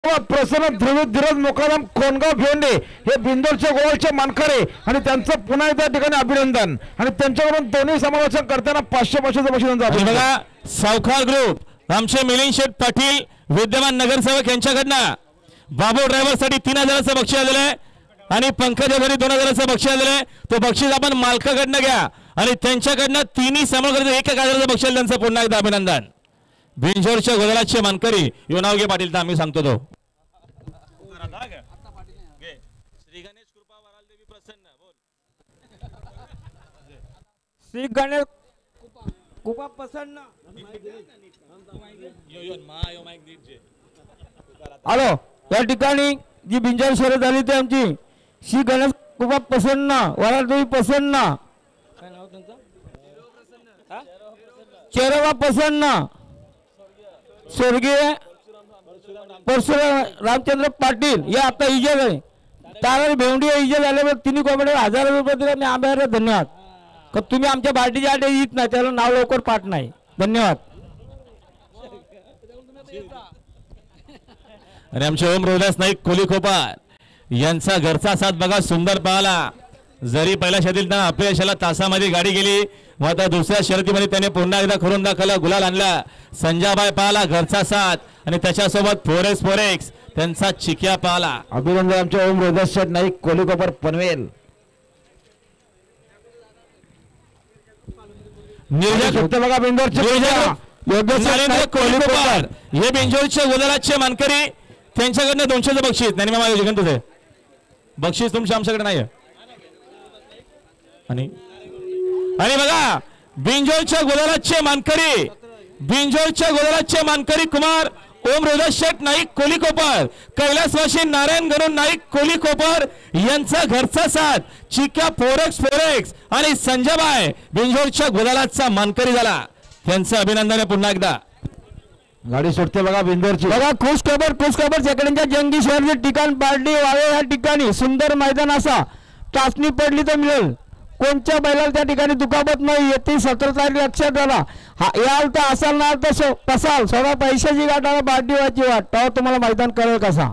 प्रसन्न धीरज मुकादम कोणगाव भिवंडी हे बिंदोरच्या गोलचे मानकरी आणि त्यांचं पुन्हा एकदा ठिकाणी अभिनंदन आणि त्यांच्याकडून दोन्ही समालोचन करताना 500 बक्षीस बघा सावकार ग्रुप आमचे मिलिंद शेठ पाटील विद्यमान नगरसेवक यांच्याकडनं बाबू ड्रायव्हर साठी 3000चं बक्षीस आलेलं आहे आणि पंकजा घरी 2000चं बक्षीस आलेलं आहे। तो बक्षीस आपण मालकाकडनं घ्या आणि त्यांच्याकडनं तिन्ही समालोचकांचं 1000चं बक्षीस त्यांचं पुन्हा एकदा अभिनंदन। बिंजोरच्या गोदलाचे मानकरी यो नाव घे पाटील तर आम्ही सांगतो तो श्री गणेश कृपा वराल देवी प्रसन्न बोल श्री गणेश कृपा प्रसन्न हॅलो या ठिकाणी जी बिंजोर शर्यत झाली ती आमची श्री गणेश कृपा प्रसन्न वराल देवी प्रसन्न काय नाव त्यांचं चेरवा प्रसन्न स्वर्गीय परशुराम रामचंद्र पाटील या आता इजेल आहे तारा भेवंडी इजेल झाल्यावर तिन्ही कोंबड्या 1000 रुपये दिले आणि आम्हाला धन्यवाद का तुम्ही आमच्या पार्टीच्या आडे येत नाही त्याला नाव लवकर पाठ नाही धन्यवाद। आणि आमचे ओम रोहिदास नाईक कोलीखोपार यांचा घरचा साथ बघा सुंदर पाहला जरी पहिल्या शर्यतीत अपयशाला तासामध्ये गाडी गेली मग आता दुसऱ्या शर्यतीमध्ये त्याने पुन्हा एकदा करून दाखवला गुलाल आणला। संजाबाई पाहला घरचा साथ आणि त्याच्यासोबत फोरेक्स त्यांचा चिक्या पाहला। अभिनंदन आमच्या ओम रोहिदास नाईक कोलीखोपार पनवेल बघा नरेंद्र कोलीखोपार हे बिंजोरच्या गोदलाचे मानकरी त्यांच्याकडनं 200चं बक्षीस नाही मामा योजन तुझे बक्षीस तुमच्या आमच्याकडे नाही आणि बघा बिंजोरच्या गोदलाचे मानकरी कुमार ओम रोहिदास शेठ नाईक कोलीखोपार कैलासवासी नारायण गरुड नाईक कोलीखोपार यांचा घरचा साथ चिक्या फोरेक्स आणि संजयबाई बिंजोरच्या गोदलाचा मानकरी झाला त्यांचं अभिनंदन आहे पुन्हा एकदा। गाडी सुटते बघा बिंदोरची बघा खुश खबर सेकंडच्या जंगी शहरचे ठिकाण पार्टी वाळे या ठिकाणी सुंदर मैदान असा चाचणी पडली तर मिळेल कोणत्या बैलाला त्या ठिकाणी दुखापत नाही येते 17 तारीख लक्षात आला याल तर असाल ना तर पसाल सोडा पैशाची गाठ आला पार्टी व्हायची वाट तेव्हा तुम्हाला मैदान करेल कसा।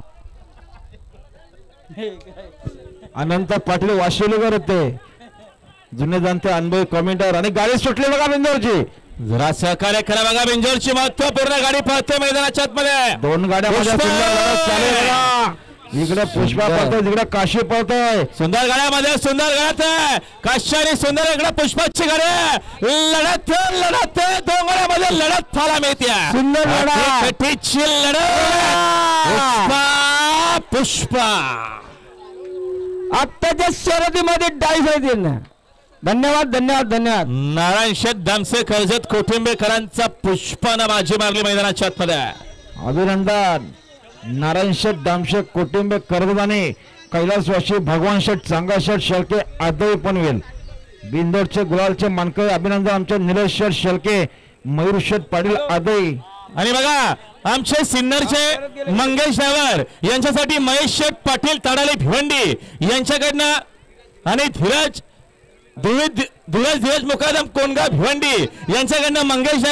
अनंत पाटील वाशिवलीकर होते जुने जाणते अनुभवी कमेंटर आणि गाडी सुटली बघा बिंदोरची जरा सहकार्य करा बघा बिंजोरची महत्वपूर्ण गाडी पळते मैदानाच्या आतमध्ये 2 गाड्या इकडे पुष्पा पळतोय तिकडे काशी पळतोय सुंदर गाड्यामध्ये सुंदर गाड्यात काशी सुंदर इकडे पुष्पाची गाडी लढत डोंगरामध्ये लढत पाहायला मिळते सुंदर कटीची लढत पुष्पा आत्ताच्या शर्यतीमध्ये डाईस आहेत धन्यवाद नारायण शेठ दामसे कर्जत कोठिंबेकरांचा पुष्पानं बाजी मारली मैदानाच्या आतमध्ये। अभिनंदन नारायण शेठ दामशे कोटिंबे कर्जदाने कैलासवासी भगवान शेठ चांगा शेठ शेळके आदई पनवेल बिंदोरचे गुलालचे मानकरी अभिनंदन आमचे निलेश शेठ शेळके मयूर शेठ पाटील आदई आणि बघा आमचे सिन्नरचे मंगेश ड्रायव्हर यांच्यासाठी महेश शेठ पाटील ताडाले भिवंडी यांच्याकडनं आणि धीरज मुकादम कोणगाव भिवंडी यांच्याकडनं मंगेश